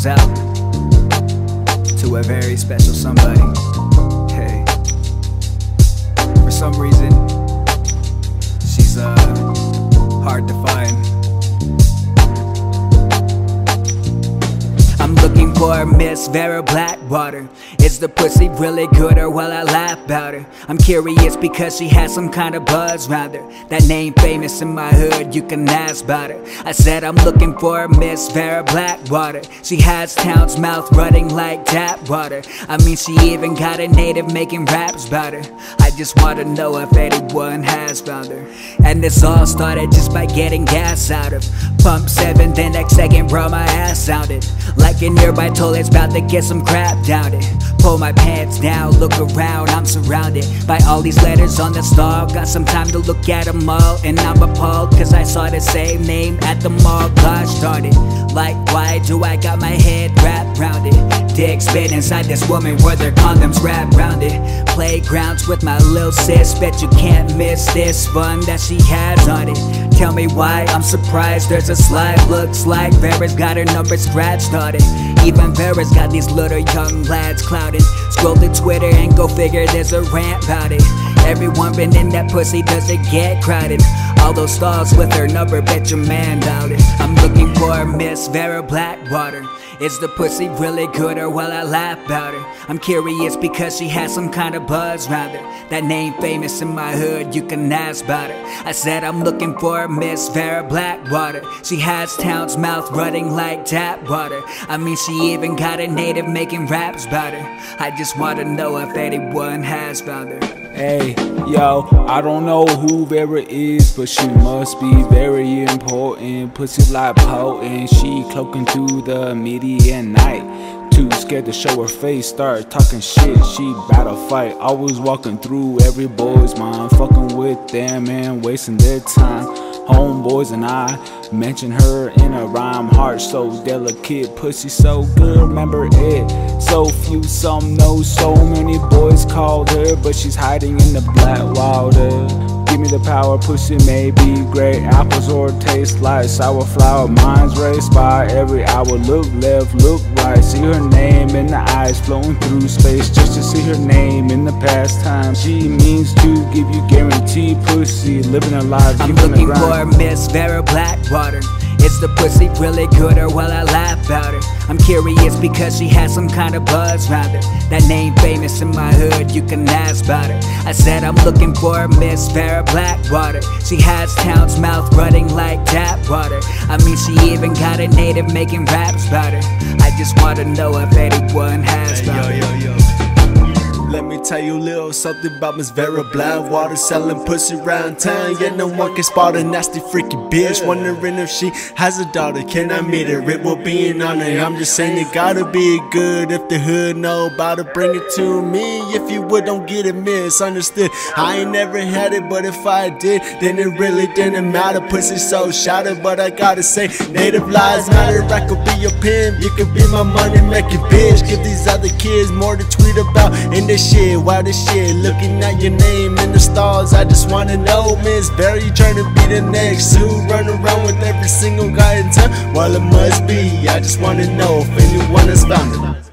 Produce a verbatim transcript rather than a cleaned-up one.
goes out to a very special somebody. Hey, for some reason, she's uh hard to find. I'm looking for Miss Vera Blackwater. Is the pussy really good, or will I laugh about her? I'm curious because she has some kind of buzz round her. That name famous in my hood, you can ask about her. I said I'm looking for Miss Vera Blackwater. She has town's mouth running like tap water. I mean, she even got a native making raps about her. I just want to know if anyone has found her. And this all started just by getting gas out of Pump seven, the next second bro my ass sounded like a nearby toilet's about to get some crap down it. Pull my pants down, look around, I'm surrounded by all these letters on the stall. Got some time to look at them all, and I'm appalled cause I saw the same name at the mall. Gosh darn it, like why do I got my head wrapped round it? Dick spit inside this woman where their condoms wrapped round it. Playgrounds with my lil sis, bet you can't miss this fun that she has on it. Tell me why I'm surprised there's a slide. Looks like Vera's got her number scratched on it. Even Vera's got these little young lads clouded. Scroll to Twitter and go figure there's a rant about it. Everyone been in that pussy, does it get crowded? All those stalls with her number, bet your man doubt it. I'm looking for Miss Vera Blackwater. Is the pussy really good, or will I laugh about her? I'm curious because she has some kind of buzz round her. That name famous in my hood, you can ask about her. I said I'm looking for Miss Vera Blackwater. She has town's mouth running like tap water. I mean, she even got a native making raps about her. I just want to know if anyone has found her. Hey, yo, I don't know who Vera is, but she must be very important. Pussy like potent, she cloaking through the media at night. Too scared to show her face, start talking shit, she bout to fight. Always walking through every boy's mind, fucking with them and wasting their time. Homeboys and I mention her in a rhyme. Heart so delicate, pussy so good, remember it. So few, some know, so many boys called her, but she's hiding in the black water. Give me the power, pussy may be great. Apples or taste like sour flour. Minds raced by every hour. Look left, look right. See her name in the eyes, flowing through space just to see her name in the past time. She means to give you guaranteed pussy, living her life. I'm looking for Miss Vera Blackwater. Is the pussy really good, or will I laugh about her? I'm curious because she has some kind of buzz round her. That name famous in my hood, you can ask about her. I said I'm looking for Miss Vera Blackwater. She has town's mouth running like tap water. I mean, she even got a native making raps about her. I just want to know if anyone has found her. Yo, yo, yo. Let me tell you a little something about Miss Vera Blackwater. Selling pussy around town, yeah, no one can spot a nasty freaky bitch. Wondering if she has a daughter, can I meet her? It will be an honor. I'm just saying it gotta be good. If the hood know about it, bring it to me. If you would, don't get it misunderstood. I ain't never had it, but if I did, then it really didn't matter. Pussy so shattered, but I gotta say, native lives matter. I could be your pimp, you could be my money making bitch. Give these other kids more to tweet about in this shit, why this shit? Looking at your name in the stars, I just wanna know, Miss Vera, you trying to be the next who run around with every single guy in town? Well, it must be, I just wanna know if anyone has found it.